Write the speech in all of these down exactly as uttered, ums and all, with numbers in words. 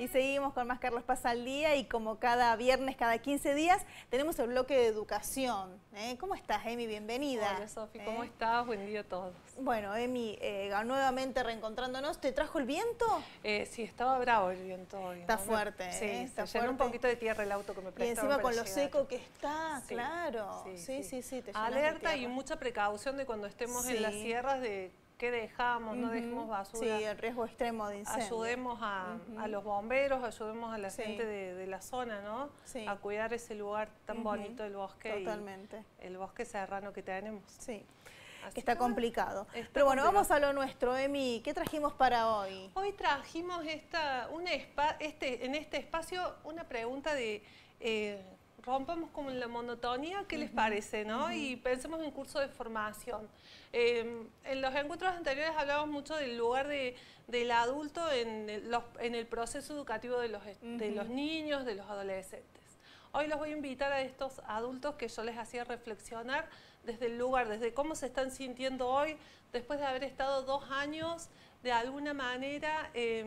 Y seguimos con más Carlos Paz al Día y como cada viernes, cada quince días, tenemos el bloque de educación. ¿eh? ¿Cómo estás, Emi? Bienvenida. Hola, Sofi, ¿Eh? ¿cómo estás? Buen día a todos. Bueno, Emi, eh, nuevamente reencontrándonos, ¿te trajo el viento? Eh, sí, estaba bravo el viento hoy. Está ¿no? fuerte, Sí, ¿eh? Está se llenó un fuerte. poquito de tierra el auto que me Y prestaron encima para con lo llegar. seco que está, Sí, claro. Sí, Sí, sí, sí. sí, te llenas de Alerta y tierra. mucha precaución de cuando estemos Sí. en las sierras de qué dejamos, no Ujú. dejemos basura. Sí, el riesgo extremo de incendio. Ayudemos a, Ujú. a los bomberos, ayudemos a la Sí. gente de, de la zona, ¿no? Sí. A cuidar ese lugar tan Ujú. bonito del bosque. Totalmente. Y el bosque serrano que tenemos. Sí. Así Que está que bueno, complicado. está Pero bueno, complicado. vamos a lo nuestro, Emi. ¿Qué trajimos para hoy? Hoy trajimos esta, una espa, este, en este espacio una pregunta de eh, rompamos como la monotonía, ¿qué les parece? ¿no? Uh-huh. Y pensemos en curso de formación. Eh, en los encuentros anteriores hablamos mucho del lugar de, del adulto en el, los, en el proceso educativo de los, uh-huh. de los niños, de los adolescentes. Hoy los voy a invitar a estos adultos que yo les hacía reflexionar desde el lugar, desde cómo se están sintiendo hoy, después de haber estado dos años de alguna manera eh,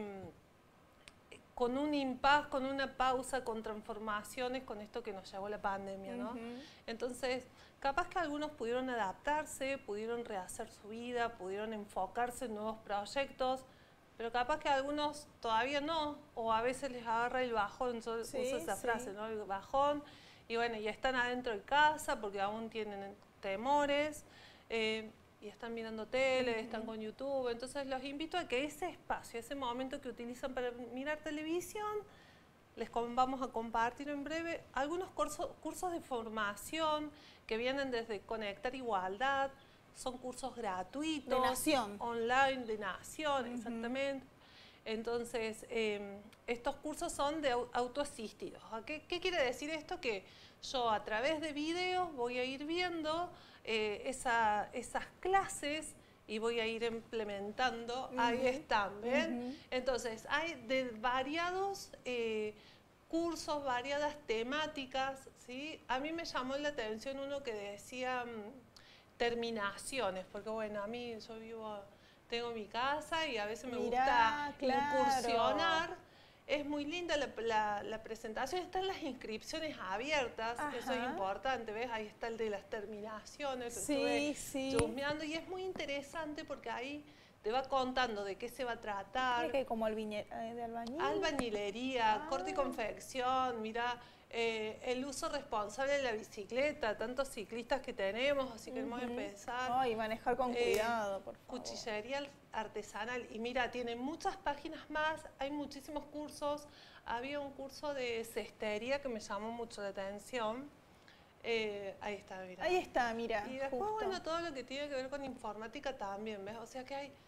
con un impas, con una pausa, con transformaciones, con esto que nos llevó la pandemia, ¿no? Uh-huh. Entonces, capaz que algunos pudieron adaptarse, pudieron rehacer su vida, pudieron enfocarse en nuevos proyectos, pero capaz que algunos todavía no, o a veces les agarra el bajón, yo sí, uso esa sí. frase, ¿no? El bajón, y bueno, y están adentro de casa porque aún tienen temores, eh, y están mirando tele, uh-huh. están con YouTube, entonces los invito a que ese espacio, ese momento que utilizan para mirar televisión, les vamos a compartir en breve algunos cursos, cursos de formación que vienen desde Conectar Igualdad. Son cursos gratuitos. De Nación. Online, de Nación, uh-huh. exactamente. Entonces, eh, estos cursos son de autoasistidos. ¿Qué, ¿Qué quiere decir esto? Que yo a través de videos voy a ir viendo eh, esa, esas clases y voy a ir implementando. Uh-huh. Ahí están, ¿ven? Uh-huh. Entonces, hay de variados eh, cursos, variadas temáticas, ¿sí? A mí me llamó la atención uno que decía terminaciones, porque bueno, a mí yo vivo, tengo mi casa y a veces me Mirá, gusta claro. incursionar. Es muy linda la, la, la presentación, están las inscripciones abiertas, ajá. Eso es importante, ¿ves? Ahí está el de las terminaciones, que sí, estuve sí. chusmeando y es muy interesante porque ahí te va contando de qué se va a tratar. ¿Qué, como albañil, de albañil? Albañilería, ah. corte y confección, mira, eh, el uso responsable de la bicicleta, tantos ciclistas que tenemos, así que queremos uh-huh. empezar. Ay, manejar con eh, cuidado, por favor. Cuchillería artesanal, y mira, tiene muchas páginas más, hay muchísimos cursos. Había un curso de cestería que me llamó mucho la atención. Eh, ahí está, mira. Ahí está, mira. Y después, justo. bueno, todo lo que tiene que ver con informática también, ¿ves? O sea que hay...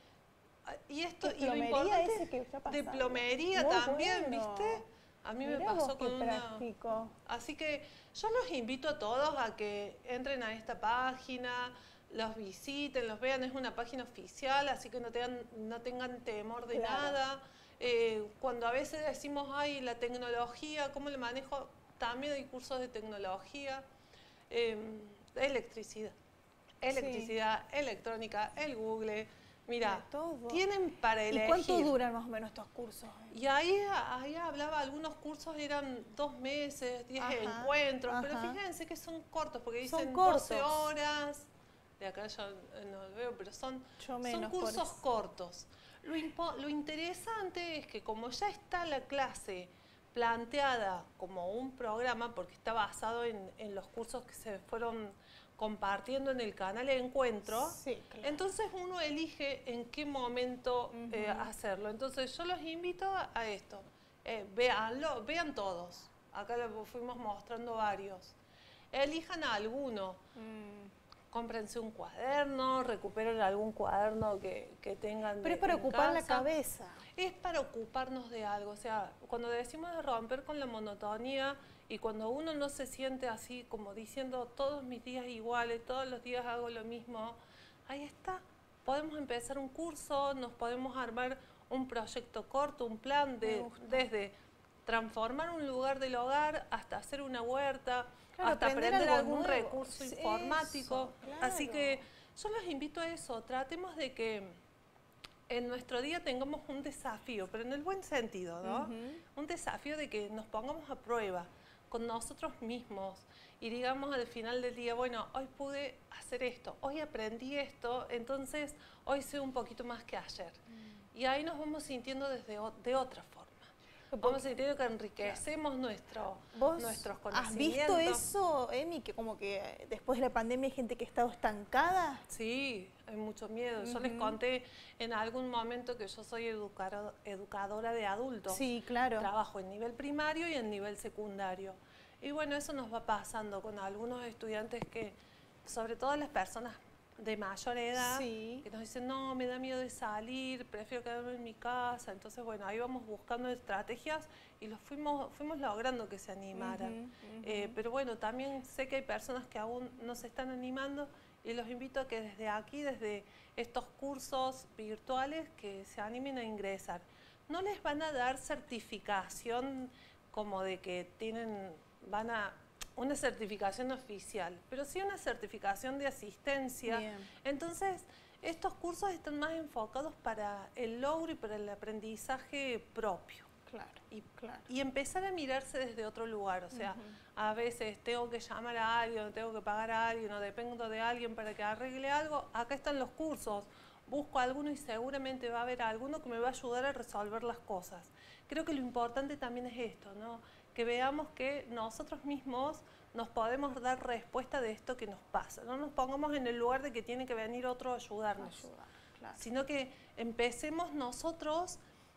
Y esto, y lo importante, ese que está pasando. de plomería muy también, bueno. ¿viste? A mí Mirá me pasó con una... práctico. Así que yo los invito a todos a que entren a esta página, los visiten, los vean, es una página oficial, así que no tengan, no tengan temor de claro. nada. Eh, cuando a veces decimos, ay, la tecnología, ¿cómo le manejo? También hay cursos de tecnología, eh, electricidad, electricidad, sí. electrónica, el Google. Mira, tienen para elegir. ¿Y cuánto duran más o menos estos cursos? Y ahí, ahí hablaba, algunos cursos eran dos meses, diez ajá, encuentros, ajá. pero fíjense que son cortos, porque dicen doce horas, de acá yo no lo veo, pero son, son cursos cortos. Lo, impo, lo interesante es que como ya está la clase planteada como un programa, porque está basado en, en los cursos que se fueron compartiendo en el canal de Encuentro, sí, claro. Entonces uno elige en qué momento uh-huh. eh, hacerlo. Entonces yo los invito a, a esto, eh, véanlo, vean todos, acá les fuimos mostrando varios, elijan a alguno, mm. cómprense un cuaderno, recuperen algún cuaderno que, que tengan. Pero es para ocupar la cabeza. Es para ocuparnos de algo, o sea, cuando decimos de romper con la monotonía y cuando uno no se siente así como diciendo todos mis días iguales, todos los días hago lo mismo, ahí está, podemos empezar un curso, nos podemos armar un proyecto corto, un plan de, desde transformar un lugar del hogar hasta hacer una huerta, claro, hasta aprender, aprender algún nuevo. recurso es informático, eso, claro. Así que yo los invito a eso, tratemos de que en nuestro día tengamos un desafío, pero en el buen sentido, ¿no? Uh-huh. Un desafío de que nos pongamos a prueba con nosotros mismos y digamos al final del día, bueno, hoy pude hacer esto, hoy aprendí esto, entonces hoy sé un poquito más que ayer. Mm. Y ahí nos vamos sintiendo desde o, de otra forma. Vamos sintiendo que enriquecemos claro. nuestro, ¿Vos nuestros conocimientos. ¿Has visto eso, Emi, que como que después de la pandemia hay gente que ha estado estancada? Sí, hay mucho miedo. Uh-huh. Yo les conté en algún momento que yo soy educador, educadora de adultos. Sí, claro. Trabajo en nivel primario y en nivel secundario. Y bueno, eso nos va pasando con algunos estudiantes que, sobre todo las personas de mayor edad, sí. que nos dicen, no, me da miedo de salir, prefiero quedarme en mi casa. Entonces, bueno, ahí vamos buscando estrategias y los fuimos, fuimos logrando que se animaran. Uh-huh, uh-huh. Eh, pero bueno, también sé que hay personas que aún no se están animando y los invito a que desde aquí, desde estos cursos virtuales, que se animen a ingresar. No les van a dar certificación como de que tienen, van a... una certificación oficial, pero sí una certificación de asistencia. Bien. Entonces, estos cursos están más enfocados para el logro y para el aprendizaje propio. Claro, y, claro. y empezar a mirarse desde otro lugar. O sea, uh-huh. a veces tengo que llamar a alguien, tengo que pagar a alguien, o dependo de alguien para que arregle algo. Acá están los cursos. Busco alguno y seguramente va a haber alguno que me va a ayudar a resolver las cosas. Creo que lo importante también es esto, ¿no? Que veamos que nosotros mismos nos podemos dar respuesta de esto que nos pasa. No nos pongamos en el lugar de que tiene que venir otro a ayudarnos, Ayuda, claro. sino que empecemos nosotros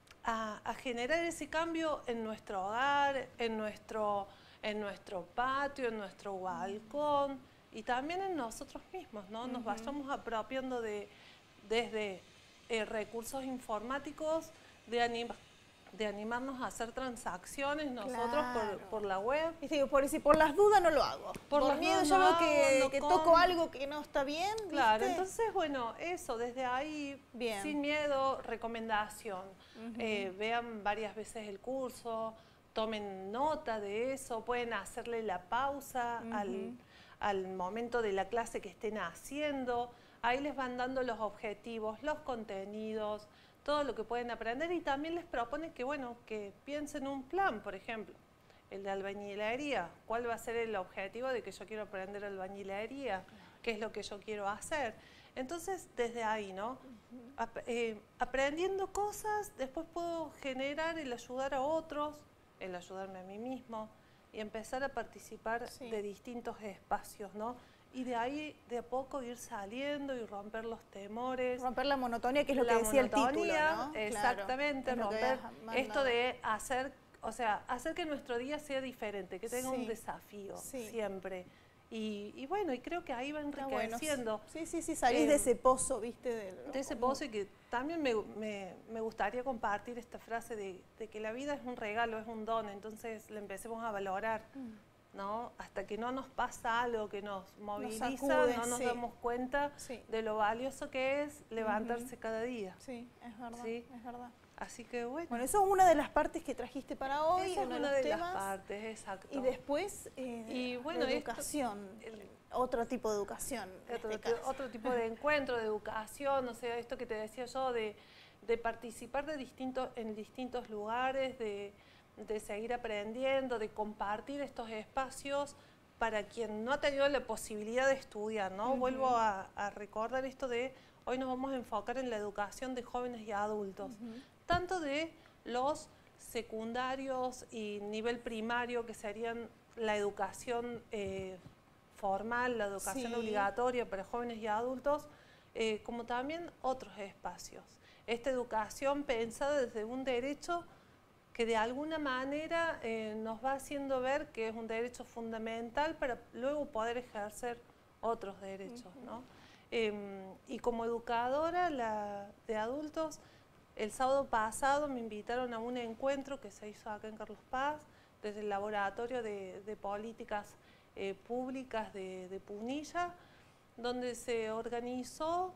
a, a generar ese cambio en nuestro hogar, en nuestro, en nuestro patio, en nuestro balcón y también en nosotros mismos, ¿no? Nos uh-huh. vayamos apropiando de, desde eh, recursos informáticos, de animación, de animarnos a hacer transacciones nosotros claro. por, por la web. Y digo, por, si por las dudas no lo hago. Por, por miedo yo veo que, no que toco algo que no está bien, ¿viste? Claro, entonces, bueno, eso, desde ahí, bien. Sin miedo, recomendación. Uh-huh. eh, vean varias veces el curso, tomen nota de eso, pueden hacerle la pausa uh-huh. al, al momento de la clase que estén haciendo. Ahí les van dando los objetivos, los contenidos, todo lo que pueden aprender y también les propone que, bueno, que piensen un plan, por ejemplo, el de albañilería. ¿Cuál va a ser el objetivo de que yo quiero aprender albañilería? ¿Qué es lo que yo quiero hacer? Entonces, desde ahí, ¿no? Uh-huh. Ap eh, aprendiendo cosas, después puedo generar el ayudar a otros, el ayudarme a mí mismo y empezar a participar sí. de distintos espacios, ¿no? Y de ahí, de a poco, ir saliendo y romper los temores. Romper la monotonía, que es lo la que decía monotonía, el título, ¿no? Exactamente, claro, romper esto de hacer, o sea, hacer que nuestro día sea diferente, que tenga sí. un desafío sí. siempre. Y, y bueno, y creo que ahí va enriqueciendo. Bueno, sí, sí, sí, salís eh, de ese pozo, ¿viste? De, de ese pozo y que también me, me, me gustaría compartir esta frase de, de que la vida es un regalo, es un don, entonces la empecemos a valorar. Mm. ¿No? Hasta que no nos pasa algo que nos moviliza, nos sacude, no nos sí. damos cuenta sí. de lo valioso que es levantarse uh-huh. cada día. Sí, es verdad, ¿Sí? es verdad. Así que bueno. Bueno, eso es una de las partes que trajiste para hoy. Esa es uno una de, los de temas. las partes, exacto. Y después, eh, y bueno, educación, esto, el, otro tipo de educación. Otro, en este otro tipo de encuentro, de educación, o sea, esto que te decía yo, de, de participar de distintos, en distintos lugares, de, de seguir aprendiendo, de compartir estos espacios para quien no ha tenido la posibilidad de estudiar, ¿no? Uh-huh. Vuelvo a, a recordar esto de, hoy nos vamos a enfocar en la educación de jóvenes y adultos, uh-huh. tanto de los secundarios y nivel primario, que serían la educación eh, formal, la educación sí. obligatoria para jóvenes y adultos, eh, como también otros espacios. Esta educación pensada desde un derecho que de alguna manera eh, nos va haciendo ver que es un derecho fundamental para luego poder ejercer otros derechos, uh-huh. ¿no? Eh, y como educadora la, de adultos, el sábado pasado me invitaron a un encuentro que se hizo acá en Carlos Paz, desde el Laboratorio de, de Políticas eh, Públicas de, de Punilla, donde se organizó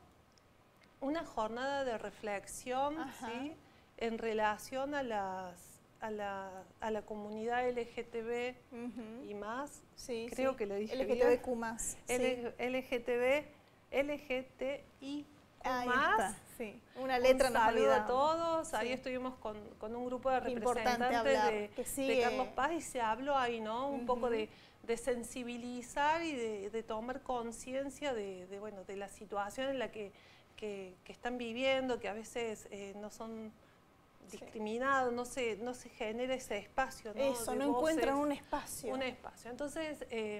una jornada de reflexión, ¿sí?, en relación a, las, a, la, a la comunidad L G T B uh-huh. y más, sí, creo sí. que lo dije L G T B Q más, bien. Sí. L G T B, L G T I Q Ahí más. Está, sí. Una letra un nos saludo a olvidamos. todos. Sí. Ahí estuvimos con, con un grupo de Importante representantes hablar, de, que sigue. de Carlos Paz y se habló ahí, ¿no? Un Uh-huh. poco de, de sensibilizar y de, de tomar conciencia de, de, bueno, de la situación en la que, que, que están viviendo, que a veces eh, no son discriminados, sí. no, se, no se genera ese espacio, ¿no? Eso, de no voces, encuentran un espacio. Un espacio. Entonces, eh,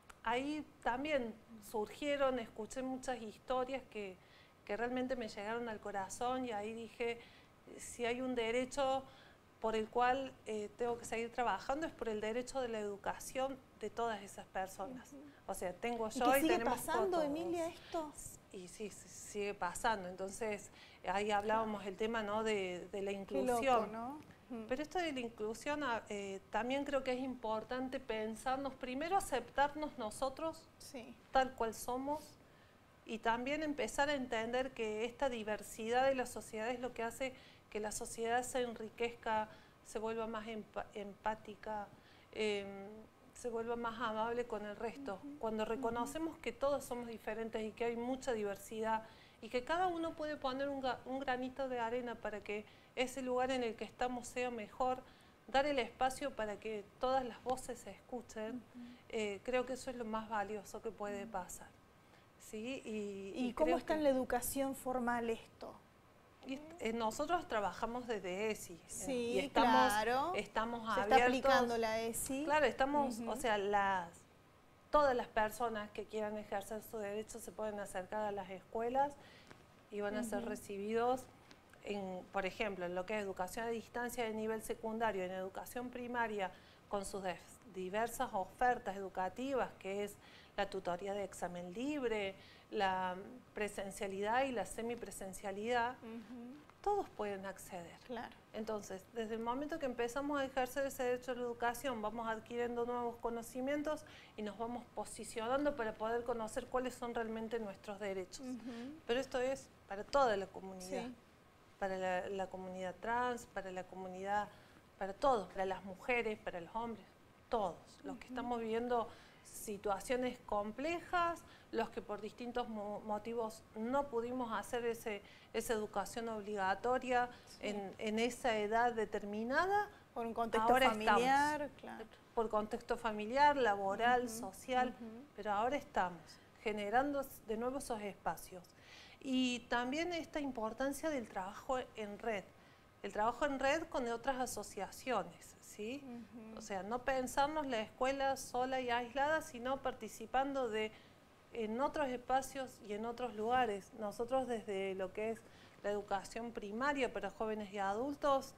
ahí también surgieron, escuché muchas historias que, que realmente me llegaron al corazón y ahí dije, si hay un derecho por el cual eh, tengo que seguir trabajando es por el derecho de la educación de todas esas personas. Uh-huh. O sea, tengo yo ¿Y, que y sigue tenemos pasando, todos. Emilia, esto? Y sí, sigue pasando. Entonces, ahí hablábamos claro. el tema, ¿no? de, de la inclusión. Qué loco, ¿no? Pero esto de la inclusión eh, también creo que es importante pensarnos, primero aceptarnos nosotros sí. tal cual somos y también empezar a entender que esta diversidad de la sociedad es lo que hace que la sociedad se enriquezca, se vuelva más emp- empática, eh, se vuelva más amable con el resto. Uh-huh. Cuando reconocemos uh-huh. que todos somos diferentes y que hay mucha diversidad y que cada uno puede poner un, un granito de arena para que ese lugar en el que estamos sea mejor, dar el espacio para que todas las voces se escuchen, uh-huh. eh, creo que eso es lo más valioso que puede pasar. ¿Sí? Y, ¿Y, y cómo está que, en la educación formal esto? Y, eh, nosotros trabajamos desde E S I sí, y estamos, claro. estamos Se abiertos. Está aplicando la E S I. Claro, estamos, uh-huh. o sea, las, todas las personas que quieran ejercer su derecho se pueden acercar a las escuelas y van a uh-huh. ser recibidos, en, por ejemplo, en lo que es educación a distancia de nivel secundario, en educación primaria, con sus diversas ofertas educativas, que es la tutoría de examen libre, la presencialidad y la semipresencialidad, uh-huh. todos pueden acceder. Claro. Entonces, desde el momento que empezamos a ejercer ese derecho a la educación, vamos adquiriendo nuevos conocimientos y nos vamos posicionando para poder conocer cuáles son realmente nuestros derechos. Uh-huh. Pero esto es para toda la comunidad, sí. para la, la comunidad trans, para la comunidad, para todos, para las mujeres, para los hombres, todos. Los uh-huh. que estamos viviendo situaciones complejas, los que por distintos mo motivos no pudimos hacer ese, esa educación obligatoria sí. en, en esa edad determinada. Por un contexto familiar, estamos, claro. Por contexto familiar, laboral, uh-huh, social, uh-huh. pero ahora estamos generando de nuevo esos espacios. Y también esta importancia del trabajo en red, el trabajo en red con otras asociaciones, ¿sí? Uh-huh. O sea, no pensarnos la escuela sola y aislada, sino participando de, en otros espacios y en otros lugares. Nosotros desde lo que es la educación primaria para jóvenes y adultos,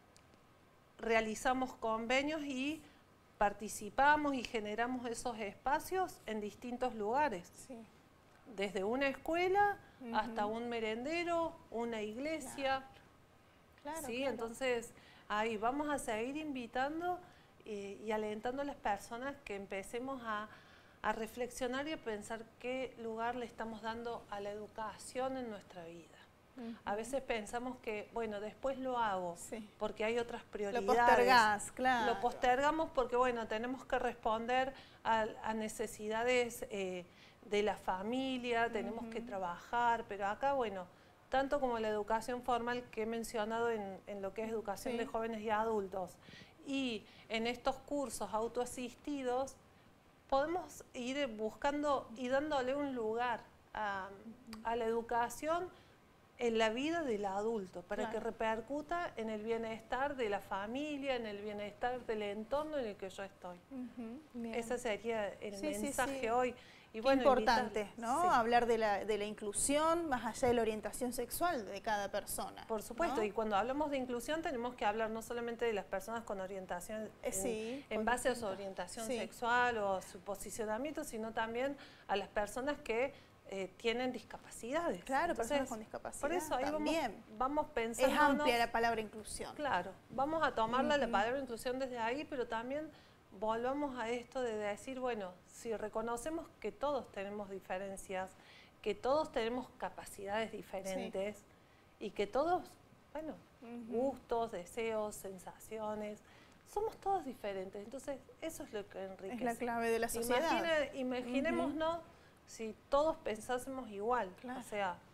realizamos convenios y participamos y generamos esos espacios en distintos lugares. Sí. Desde una escuela uh-huh. hasta un merendero, una iglesia. Claro. Claro, ¿sí? claro. Entonces, ahí vamos a seguir invitando eh, y alentando a las personas que empecemos a, a reflexionar y a pensar qué lugar le estamos dando a la educación en nuestra vida. Uh-huh. A veces pensamos que, bueno, después lo hago, sí. porque hay otras prioridades. Lo postergás, claro. Lo postergamos porque, bueno, tenemos que responder a, a necesidades eh, de la familia, tenemos uh-huh. que trabajar, pero acá, bueno, tanto como la educación formal que he mencionado en, en lo que es educación sí. de jóvenes y adultos, y en estos cursos autoasistidos, podemos ir buscando y dándole un lugar a, a la educación en la vida del adulto, para claro. que repercuta en el bienestar de la familia, en el bienestar del entorno en el que yo estoy. Uh-huh. Ese sería el sí, mensaje sí, sí. hoy. Y bueno, importante, ¿no? Sí. Hablar de la, de la inclusión más allá de la orientación sexual de cada persona. Por supuesto, ¿no? Y cuando hablamos de inclusión tenemos que hablar no solamente de las personas con orientación, eh, sí, en, en base a su orientación sí. sexual o su posicionamiento, sino también a las personas que eh, tienen discapacidades. Claro, Entonces, personas con discapacidad por eso ahí también. Vamos, vamos pensando. Es amplia la palabra inclusión. Claro, vamos a tomarla uh-huh. la palabra inclusión desde ahí, pero también volvamos a esto de decir, bueno, si reconocemos que todos tenemos diferencias, que todos tenemos capacidades diferentes sí. y que todos, bueno, uh-huh. gustos, deseos, sensaciones, somos todos diferentes. Entonces, eso es lo que enriquece. Es la clave de la sociedad. Imagine, imaginémonos uh-huh. si todos pensásemos igual. Claro. O sea,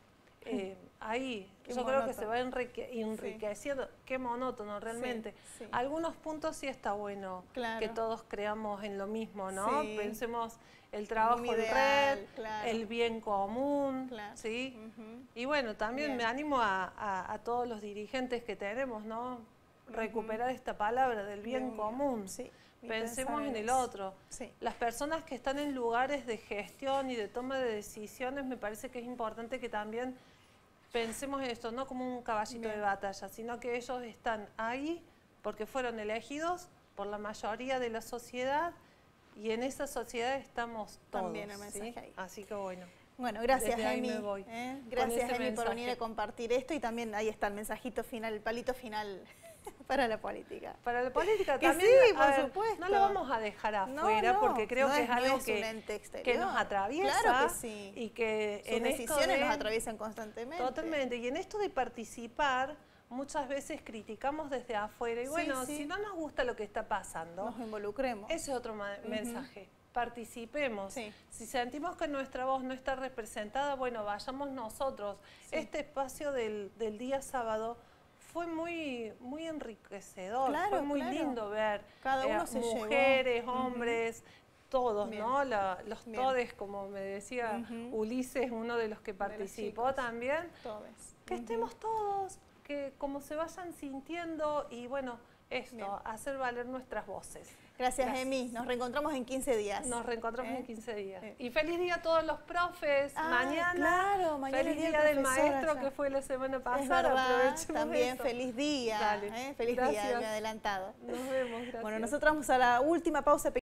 eh, ahí. Qué Yo monótono. creo que se va enrique enriqueciendo. Sí. Qué monótono realmente. Sí, sí. Algunos puntos sí está bueno claro. que todos creamos en lo mismo, ¿no? Sí. Pensemos el trabajo en ideal, red, claro. el bien común, claro. ¿sí? Uh-huh. Y bueno, también Bien. me animo a, a, a todos los dirigentes que tenemos, ¿no? Recuperar uh-huh. esta palabra del bien, bien común. Sí. Pensemos en el eso. otro. Sí. Las personas que están en lugares de gestión y de toma de decisiones, me parece que es importante que también pensemos en esto, no como un caballito Bien. de batalla, sino que ellos están ahí porque fueron elegidos por la mayoría de la sociedad y en esa sociedad estamos todos. También el mensaje ¿sí? ahí. Así que bueno. Bueno, gracias Emi. ¿eh? Gracias Emi por venir a compartir esto y también ahí está el mensajito final, el palito final para la política. Para la política que también. Sí, por ver, supuesto. No lo vamos a dejar afuera no, no, porque creo no que es, es algo no es que, que nos atraviesa. Claro que sí. Y que Sus en decisiones esto de, nos atraviesan constantemente. Totalmente. Y en esto de participar, muchas veces criticamos desde afuera. Y bueno, sí, sí. si no nos gusta lo que está pasando, nos involucremos. Ese es otro uh-huh. mensaje. Participemos. Sí. Si sentimos que nuestra voz no está representada, bueno, vayamos nosotros. Sí. Este espacio del, del día sábado fue muy, muy enriquecedor, claro, fue muy claro. lindo ver Cada uno eh, se mujeres, llevó. hombres, uh-huh. todos, Bien. ¿no? La, los Bien. todes, como me decía uh-huh. Ulises, uno de los que participó los también. Todes. Que uh-huh. estemos todos, que como se vayan sintiendo y bueno, esto, Bien. hacer valer nuestras voces. Gracias, Gracias, Emi. Nos reencontramos en quince días. Nos reencontramos ¿Eh? en quince días. ¿Eh? Y feliz día a todos los profes. Ah, mañana, claro, mañana feliz día, día del maestro ya. que fue la semana Es pasada. verdad, también eso. feliz día. ¿eh? Feliz Gracias. día, me he adelantado. Nos vemos, gracias. Bueno, nosotros vamos a la última pausa.